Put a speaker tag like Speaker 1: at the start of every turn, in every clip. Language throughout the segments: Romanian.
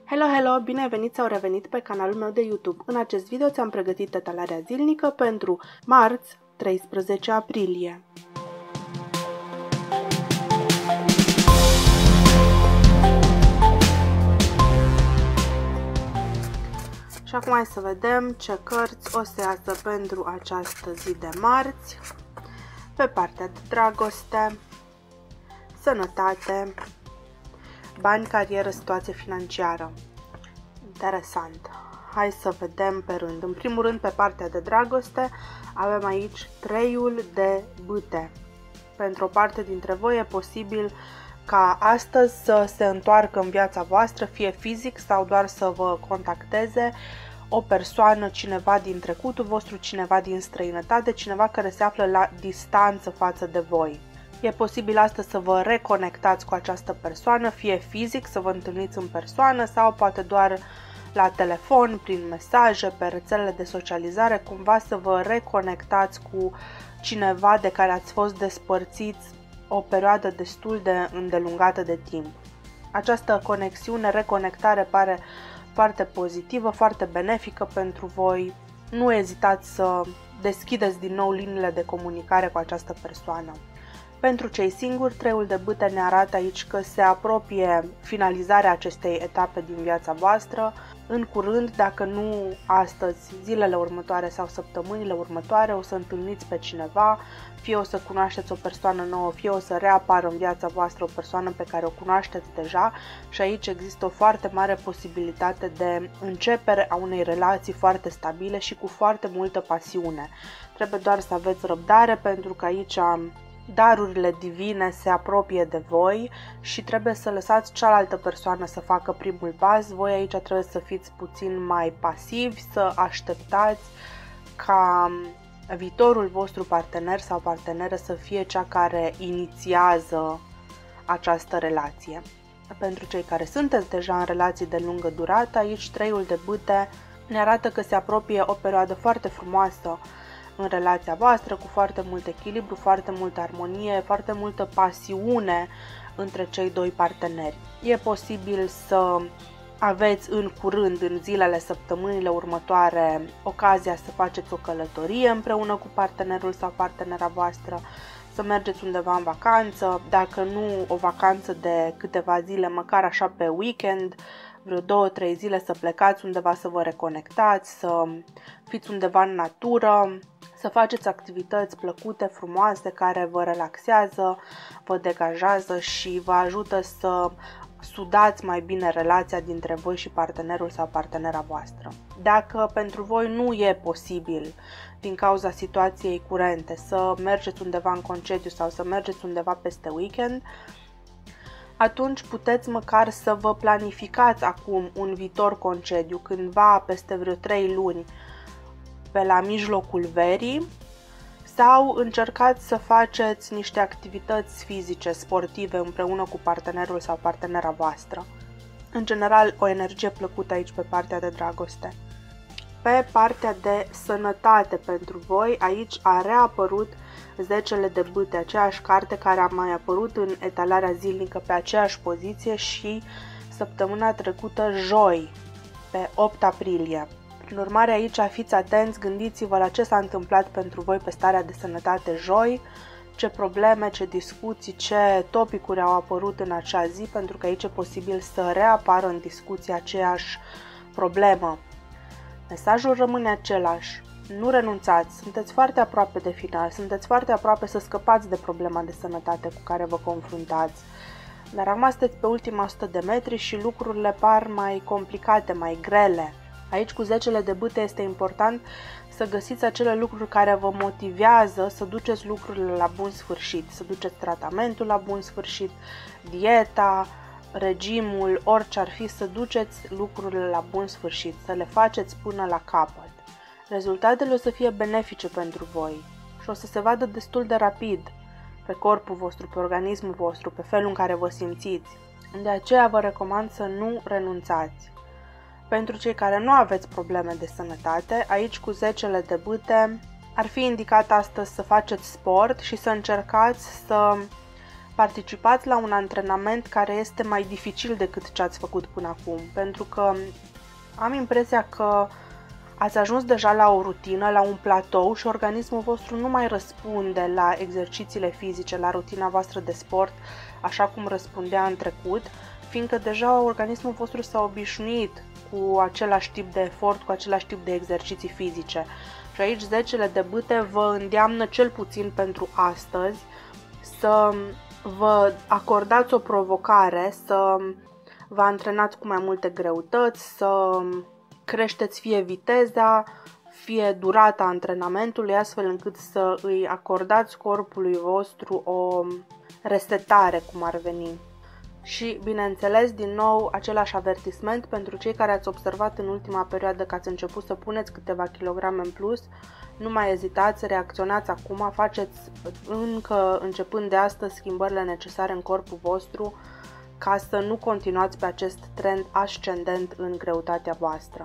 Speaker 1: Hello, hello! Bine ai venit sau revenit pe canalul meu de YouTube. În acest video ți-am pregătit etalarea zilnică pentru marți, 13 aprilie. Și acum hai să vedem ce cărți o să iasă pentru această zi de marți. Pe partea de dragoste, sănătate, bani, carieră, situație financiară. Interesant. Hai să vedem pe rând. În primul rând, pe partea de dragoste, avem aici treiul de bâte. Pentru o parte dintre voi e posibil ca astăzi să se întoarcă în viața voastră, fie fizic sau doar să vă contacteze o persoană, cineva din trecutul vostru, cineva din străinătate, cineva care se află la distanță față de voi. E posibil astăzi să vă reconectați cu această persoană, fie fizic, să vă întâlniți în persoană sau poate doar la telefon, prin mesaje, pe rețelele de socializare, cumva să vă reconectați cu cineva de care ați fost despărțiți o perioadă destul de îndelungată de timp. Această conexiune, reconectare pare foarte pozitivă, foarte benefică pentru voi. Nu ezitați să deschideți din nou liniile de comunicare cu această persoană. Pentru cei singuri, treiul de bâte ne arată aici că se apropie finalizarea acestei etape din viața voastră. În curând, dacă nu astăzi, zilele următoare sau săptămânile următoare, o să întâlniți pe cineva, fie o să cunoașteți o persoană nouă, fie o să reapară în viața voastră o persoană pe care o cunoașteți deja și aici există o foarte mare posibilitate de începere a unei relații foarte stabile și cu foarte multă pasiune. Trebuie doar să aveți răbdare pentru că aici darurile divine se apropie de voi și trebuie să lăsați cealaltă persoană să facă primul pas. Voi aici trebuie să fiți puțin mai pasivi, să așteptați ca viitorul vostru partener sau parteneră să fie cea care inițiază această relație. Pentru cei care sunteți deja în relații de lungă durată, aici treiul de bâte ne arată că se apropie o perioadă foarte frumoasă în relația voastră, cu foarte mult echilibru, foarte multă armonie, foarte multă pasiune între cei doi parteneri. E posibil să aveți în curând, în zilele, săptămânile următoare, ocazia să faceți o călătorie împreună cu partenerul sau partenera voastră, să mergeți undeva în vacanță, dacă nu o vacanță de câteva zile, măcar așa pe weekend, vreo 2-3 zile să plecați undeva să vă reconectați, să fiți undeva în natură, să faceți activități plăcute, frumoase, care vă relaxează, vă degajează și vă ajută să sudați mai bine relația dintre voi și partenerul sau partenera voastră. Dacă pentru voi nu e posibil, din cauza situației curente, să mergeți undeva în concediu sau să mergeți undeva peste weekend, atunci puteți măcar să vă planificați acum un viitor concediu, cândva peste vreo 3 luni, pe la mijlocul verii, sau încercați să faceți niște activități fizice, sportive, împreună cu partenerul sau partenera voastră. În general, o energie plăcută aici pe partea de dragoste. Pe partea de sănătate pentru voi, aici a reapărut zecele de bâte, aceeași carte care a mai apărut în etalarea zilnică pe aceeași poziție și săptămâna trecută, joi, pe 8 aprilie. Prin urmare, aici fiți atenți, gândiți-vă la ce s-a întâmplat pentru voi pe starea de sănătate joi, ce probleme, ce discuții, ce topicuri au apărut în acea zi, pentru că aici e posibil să reapară în discuție aceeași problemă. Mesajul rămâne același. Nu renunțați, sunteți foarte aproape de final, sunteți foarte aproape să scăpați de problema de sănătate cu care vă confruntați. Dar acum sunteți pe ultima 100 de metri și lucrurile par mai complicate, mai grele. Aici cu zecele de bâte este important să găsiți acele lucruri care vă motivează să duceți lucrurile la bun sfârșit, să duceți tratamentul la bun sfârșit, dieta, regimul, orice ar fi, să duceți lucrurile la bun sfârșit, să le faceți până la capăt. Rezultatele o să fie benefice pentru voi și o să se vadă destul de rapid pe corpul vostru, pe organismul vostru, pe felul în care vă simțiți. De aceea vă recomand să nu renunțați. Pentru cei care nu aveți probleme de sănătate, aici cu zecele de bâte ar fi indicat astăzi să faceți sport și să încercați să participați la un antrenament care este mai dificil decât ce ați făcut până acum, pentru că am impresia că ați ajuns deja la o rutină, la un platou și organismul vostru nu mai răspunde la exercițiile fizice, la rutina voastră de sport, așa cum răspundea în trecut, fiindcă deja organismul vostru s-a obișnuit cu același tip de efort, cu același tip de exerciții fizice. Și aici 10 de bâte vă îndeamnă cel puțin pentru astăzi să vă acordați o provocare, să vă antrenați cu mai multe greutăți, să creșteți fie viteza, fie durata antrenamentului, astfel încât să îi acordați corpului vostru o resetare, cum ar veni. Și, bineînțeles, din nou, același avertisment pentru cei care ați observat în ultima perioadă că ați început să puneți câteva kilograme în plus, nu mai ezitați, reacționați acum, faceți încă începând de astăzi schimbările necesare în corpul vostru ca să nu continuați pe acest trend ascendent în greutatea voastră.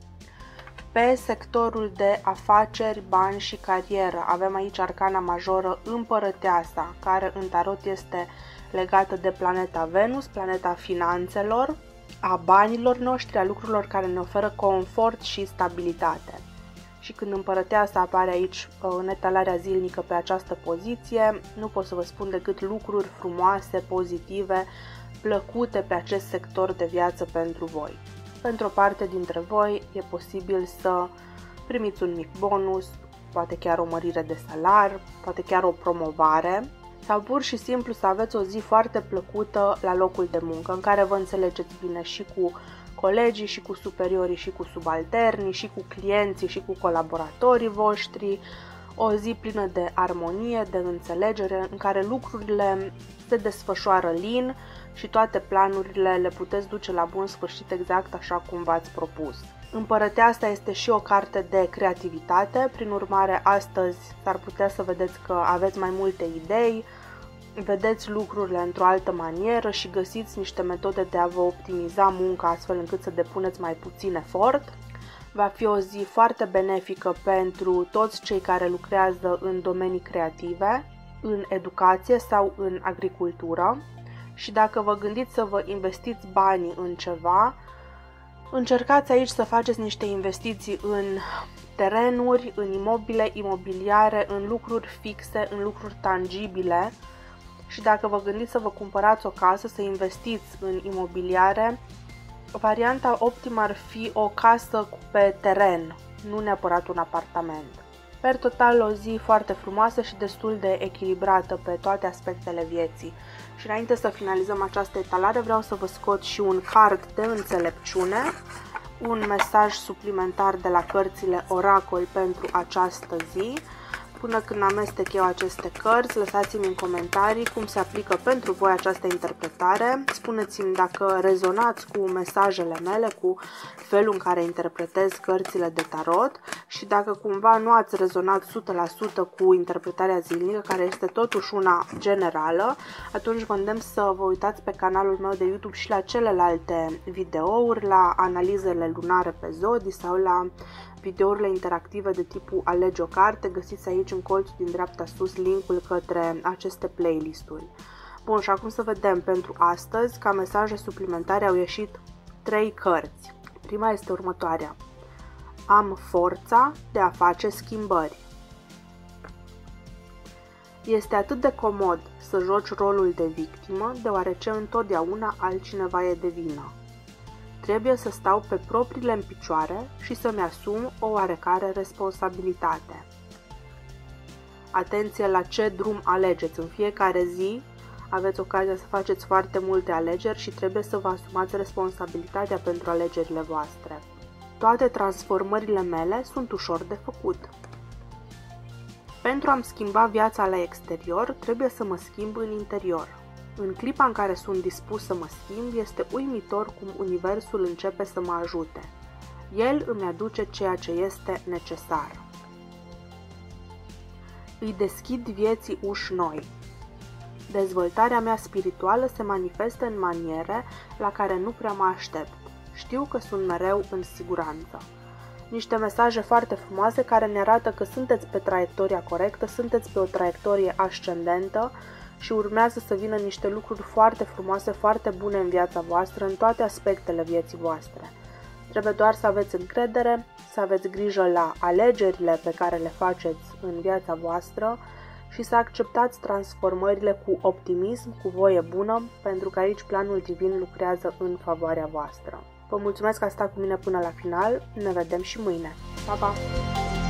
Speaker 1: Pe sectorul de afaceri, bani și carieră avem aici arcana majoră Împărăteasa, care în tarot este legată de planeta Venus, planeta finanțelor, a banilor noștri, a lucrurilor care ne oferă confort și stabilitate. Și când Împărăteasa apare aici în etalarea zilnică pe această poziție, nu pot să vă spun decât lucruri frumoase, pozitive, plăcute pe acest sector de viață pentru voi. Pentru o parte dintre voi e posibil să primiți un mic bonus, poate chiar o mărire de salar, poate chiar o promovare sau pur și simplu să aveți o zi foarte plăcută la locul de muncă în care vă înțelegeți bine și cu colegii, și cu superiorii, și cu subalternii, și cu clienții, și cu colaboratorii voștri, o zi plină de armonie, de înțelegere, în care lucrurile se desfășoară lin și toate planurile le puteți duce la bun sfârșit exact așa cum v-ați propus. Împărăteasa este și o carte de creativitate, prin urmare astăzi s-ar putea să vedeți că aveți mai multe idei, vedeți lucrurile într-o altă manieră și găsiți niște metode de a vă optimiza munca astfel încât să depuneți mai puțin efort. Va fi o zi foarte benefică pentru toți cei care lucrează în domenii creative, în educație sau în agricultură. Și dacă vă gândiți să vă investiți banii în ceva, încercați aici să faceți niște investiții în terenuri, în imobile, imobiliare, în lucruri fixe, în lucruri tangibile. Și dacă vă gândiți să vă cumpărați o casă, să investiți în imobiliare, varianta optimă ar fi o casă pe teren, nu neapărat un apartament. Per total, o zi foarte frumoasă și destul de echilibrată pe toate aspectele vieții. Și înainte să finalizăm această etalare, vreau să vă scot și un card de înțelepciune, un mesaj suplimentar de la cărțile Oracol pentru această zi. Până când amestec eu aceste cărți, lăsați-mi în comentarii cum se aplică pentru voi această interpretare. Spuneți-mi dacă rezonați cu mesajele mele, cu felul în care interpretez cărțile de tarot și dacă cumva nu ați rezonat 100% cu interpretarea zilnică, care este totuși una generală, atunci vă îndemn să vă uitați pe canalul meu de YouTube și la celelalte videouri, la analizele lunare pe zodii sau la videourile interactive de tipul Alege o carte. Găsiți aici în colțul din dreapta sus linkul către aceste playlisturi. Bun, și acum să vedem pentru astăzi. Ca mesaje suplimentare au ieșit 3 cărți. Prima este următoarea. Am forța de a face schimbări. Este atât de comod să joci rolul de victimă, deoarece întotdeauna altcineva e de vină. Trebuie să stau pe propriile în picioare și să-mi asum o oarecare responsabilitate. Atenție la ce drum alegeți. În fiecare zi aveți ocazia să faceți foarte multe alegeri și trebuie să vă asumați responsabilitatea pentru alegerile voastre. Toate transformările mele sunt ușor de făcut. Pentru a-mi schimba viața la exterior, trebuie să mă schimb în interior. În clipa în care sunt dispus să mă schimb, este uimitor cum universul începe să mă ajute. El îmi aduce ceea ce este necesar. Îi deschid vieții uși noi. Dezvoltarea mea spirituală se manifestă în maniere la care nu prea mă aștept. Știu că sunt mereu în siguranță. Niște mesaje foarte frumoase care ne arată că sunteți pe traiectoria corectă, sunteți pe o traiectorie ascendentă și urmează să vină niște lucruri foarte frumoase, foarte bune în viața voastră, în toate aspectele vieții voastre. Trebuie doar să aveți încredere, să aveți grijă la alegerile pe care le faceți în viața voastră și să acceptați transformările cu optimism, cu voie bună, pentru că aici planul divin lucrează în favoarea voastră. Vă mulțumesc că ați stat cu mine până la final, ne vedem și mâine. Pa, pa!